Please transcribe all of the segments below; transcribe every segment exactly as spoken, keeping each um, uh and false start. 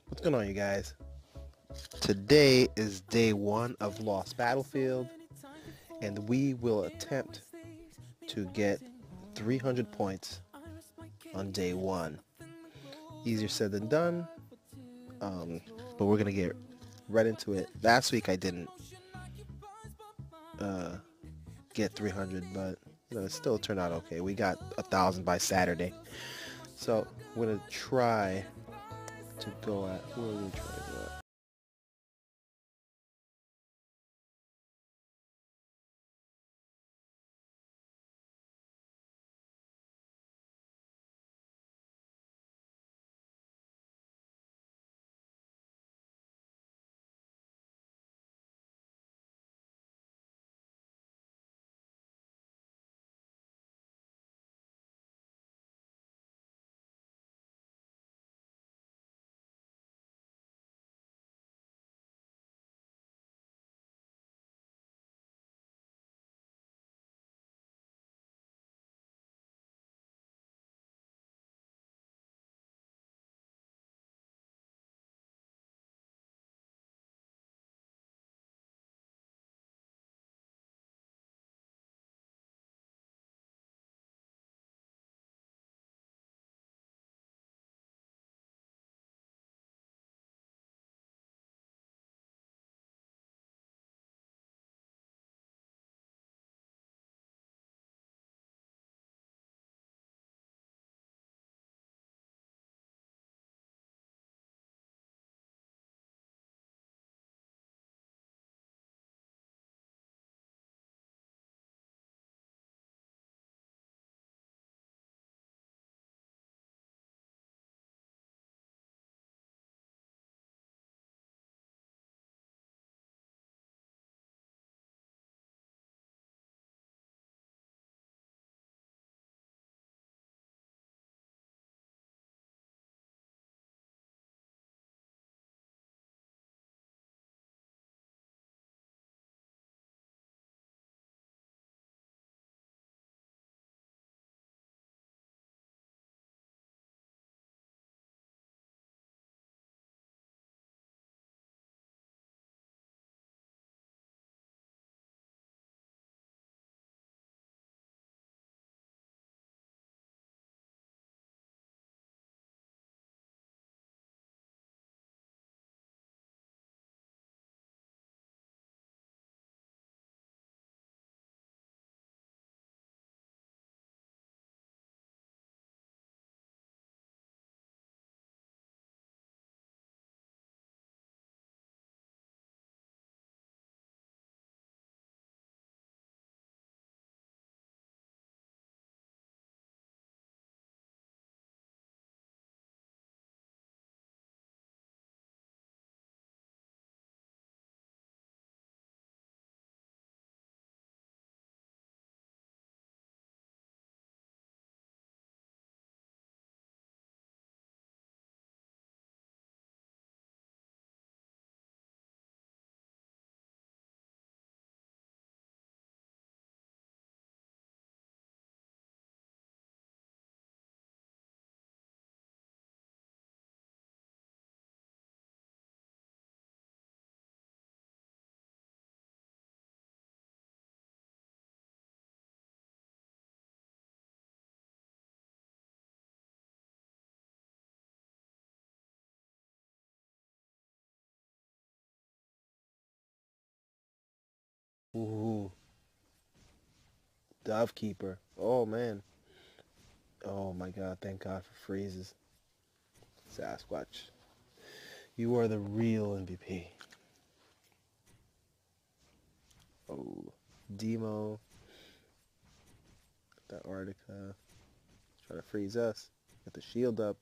What's going on, you guys? Today is day one of Lost Battlefield, and we will attempt to get three hundred points on day one. Easier said than done, um, but we're gonna get right into it. Last week I didn't uh, get three hundred, but you know, it still turned out okay. We got a thousand by Saturday, so we're gonna try to go at. Who are we trying to go at? Ooh, Dove Keeper. Oh man. Oh my God! Thank God for freezes. Sasquatch. You are the real M V P. Oh, Demo, that Arctica. Try to freeze us. Get the shield up.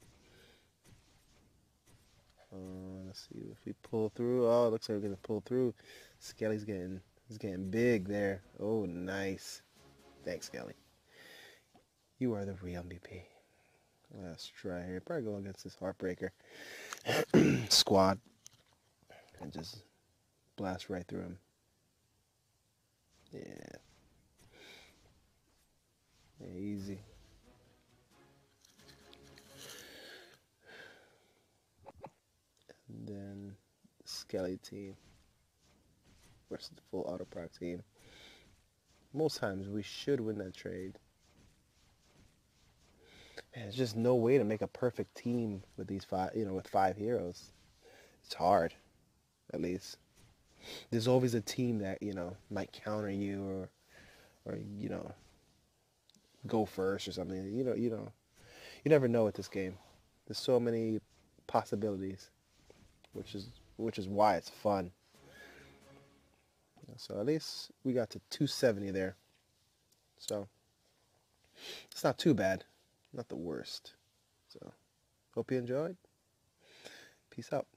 Uh, let's see if we pull through. Oh, it looks like we're gonna pull through. Skelly's getting, he's getting big there. Oh, nice. Thanks, Skelly. You are the real M V P. Let's try here. Probably go against this Heartbreaker squad and just blast right through him. Yeah. Yeah, easy. then the Skelly team versus the full auto proc team. Most times we should win that trade. Man, there's just no way to make a perfect team with these five, you know, with five heroes. It's hard, at least. There's always a team that, you know, might counter you or, or you know, go first or something. You know, you know, you never know with this game. There's so many possibilities, which is which is why it's fun. So at least we got to two seventy there. So it's not too bad. Not the worst. So hope you enjoyed. Peace out.